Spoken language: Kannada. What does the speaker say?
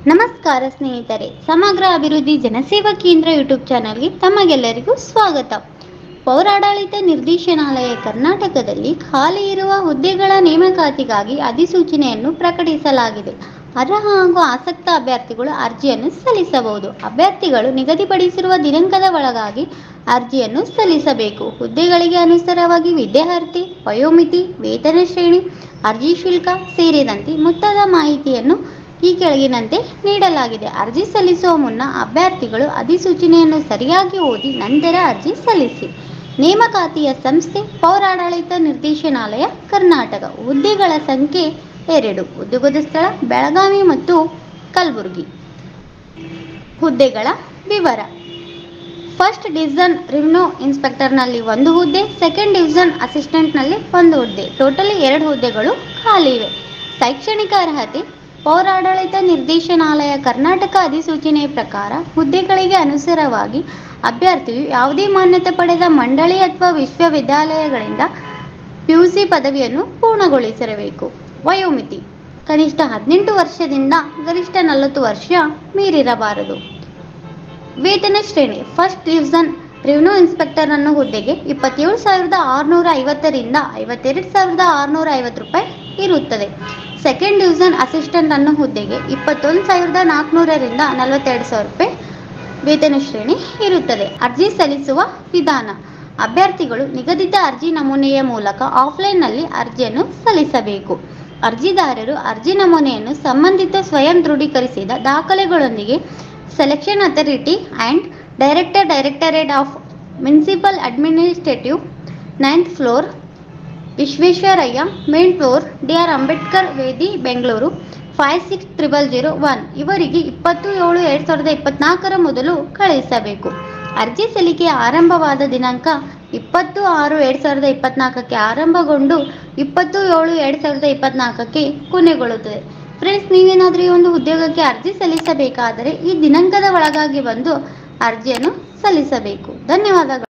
ನಮಸ್ಕಾರ ಸ್ನೇಹಿತರೆ, ಸಮಗ್ರ ಅಭಿವೃದ್ಧಿ ಜನಸೇವಾ ಕೇಂದ್ರ ಯೂಟ್ಯೂಬ್ ಚಾನಲ್ಗೆ ತಮಗೆಲ್ಲರಿಗೂ ಸ್ವಾಗತ. ಪೌರಾಡಳಿತ ನಿರ್ದೇಶನಾಲಯ ಕರ್ನಾಟಕದಲ್ಲಿ ಖಾಲಿ ಇರುವ ಹುದ್ದೆಗಳ ನೇಮಕಾತಿಗಾಗಿ ಅಧಿಸೂಚನೆಯನ್ನು ಪ್ರಕಟಿಸಲಾಗಿದೆ. ಅರ್ಹ ಹಾಗೂ ಆಸಕ್ತ ಅಭ್ಯರ್ಥಿಗಳು ಅರ್ಜಿಯನ್ನು ಸಲ್ಲಿಸಬಹುದು. ಅಭ್ಯರ್ಥಿಗಳು ನಿಗದಿಪಡಿಸಿರುವ ದಿನಾಂಕದ ಒಳಗಾಗಿ ಅರ್ಜಿಯನ್ನು ಸಲ್ಲಿಸಬೇಕು. ಹುದ್ದೆಗಳಿಗೆ ಅನುಸಾರವಾಗಿ ವಿದ್ಯಾರ್ಥಿ ವಯೋಮಿತಿ, ವೇತನ ಶ್ರೇಣಿ, ಅರ್ಜಿ ಶುಲ್ಕ ಸೇರಿದಂತೆ ಮೊತ್ತದ ಮಾಹಿತಿಯನ್ನು ಈ ಕೆಳಗಿನಂತೆ ನೀಡಲಾಗಿದೆ. ಅರ್ಜಿ ಸಲ್ಲಿಸುವ ಮುನ್ನ ಅಭ್ಯರ್ಥಿಗಳು ಅಧಿಸೂಚನೆಯನ್ನು ಸರಿಯಾಗಿ ಓದಿ ನಂತರ ಅರ್ಜಿ ಸಲ್ಲಿಸಿ. ನೇಮಕಾತಿಯ ಸಂಸ್ಥೆ ಪೌರಾಡಳಿತ ನಿರ್ದೇಶನಾಲಯ ಕರ್ನಾಟಕ. ಹುದ್ದೆಗಳ ಸಂಖ್ಯೆ 2. ಉದ್ಯೋಗದ ಸ್ಥಳ ಬೆಳಗಾವಿ ಮತ್ತು ಕಲಬುರಗಿ. ಹುದ್ದೆಗಳ ವಿವರ: ಫಸ್ಟ್ ಡಿವಿಷನ್ ರೆವಿನ್ಯೂ ಇನ್ಸ್ಪೆಕ್ಟರ್ನಲ್ಲಿ 1 ಹುದ್ದೆ, ಸೆಕೆಂಡ್ ಡಿವಿಷನ್ ಅಸಿಸ್ಟೆಂಟ್ನಲ್ಲಿ 1 ಹುದ್ದೆ. ಟೋಟಲಿ 2 ಹುದ್ದೆಗಳು ಖಾಲಿ ಇವೆ. ಶೈಕ್ಷಣಿಕ ಅರ್ಹತೆ: ಪೌರಾಡಳಿತ ನಿರ್ದೇಶನಾಲಯ ಕರ್ನಾಟಕ ಅಧಿಸೂಚನೆಯ ಪ್ರಕಾರ ಹುದ್ದೆಗಳಿಗೆ ಅನುಸಾರವಾಗಿ ಅಭ್ಯರ್ಥಿಯು ಯಾವುದೇ ಮಾನ್ಯತೆ ಪಡೆದ ಮಂಡಳಿ ಅಥವಾ ವಿಶ್ವವಿದ್ಯಾಲಯಗಳಿಂದ PUC ಪದವಿಯನ್ನು ಪೂರ್ಣಗೊಳಿಸಿರಬೇಕು. ವಯೋಮಿತಿ: ಕನಿಷ್ಠ 18 ವರ್ಷದಿಂದ ಗರಿಷ್ಠ 40 ವರ್ಷ ಮೀರಿರಬಾರದು. ವೇತನ ಶ್ರೇಣಿ: ಫಸ್ಟ್ ಡಿವಿಷನ್ ರೆವಿನ್ಯೂ ಇನ್ಸ್ಪೆಕ್ಟರ್ ಅನ್ನು ಹುದ್ದೆಗೆ 27,650 ರಿಂದ 52,650 ರೂಪಾಯಿ ಇರುತ್ತದೆ. ಸೆಕೆಂಡ್ ಡಿವಿಷನ್ ಅಸಿಸ್ಟೆಂಟ್ ಅನ್ನು ಹುದ್ದೆಗೆ 21,400 ರಿಂದ 42,000 ರೂಪಾಯಿ ವೇತನ ಶ್ರೇಣಿ ಇರುತ್ತದೆ. ಅರ್ಜಿ ಸಲ್ಲಿಸುವ ವಿಧಾನ: ಅಭ್ಯರ್ಥಿಗಳು ನಿಗದಿತ ಅರ್ಜಿ ನಮೂನೆಯ ಮೂಲಕ ಆಫ್ಲೈನ್ನಲ್ಲಿ ಅರ್ಜಿಯನ್ನು ಸಲ್ಲಿಸಬೇಕು. ಅರ್ಜಿದಾರರು ಅರ್ಜಿ ನಮೂನೆಯನ್ನು ಸಂಬಂಧಿತ ಸ್ವಯಂ ದೃಢೀಕರಿಸಿದ ದಾಖಲೆಗಳೊಂದಿಗೆ selection authority and directorate of municipal administrative, 9th floor, Visvesvaraya main floor, DR Ambedkar Veedhi, Bengaluru 560001 ಇವರಿಗೆ 20/7/2024 ಮೊದಲು ಕಳುಹಿಸಬೇಕು. ಅರ್ಜಿ ಸಲ್ಲಿಕೆ ಆರಂಭವಾದ ದಿನಾಂಕ 20/6/2024 ಆರಂಭಗೊಂಡು 20/7/2024 ಕೊನೆಗೊಳ್ಳುತ್ತದೆ. ಫ್ರೆಂಡ್ಸ್, ನೀವೇನಾದರೂ ಈ ಒಂದು ಉದ್ಯೋಗಕ್ಕೆ ಅರ್ಜಿ ಸಲ್ಲಿಸಬೇಕಾದರೆ ಈ ದಿನಾಂಕದ ಒಳಗಾಗಿ ಬಂದು ಅರ್ಜಿಯನ್ನು ಸಲ್ಲಿಸಬೇಕು. ಧನ್ಯವಾದಗಳು.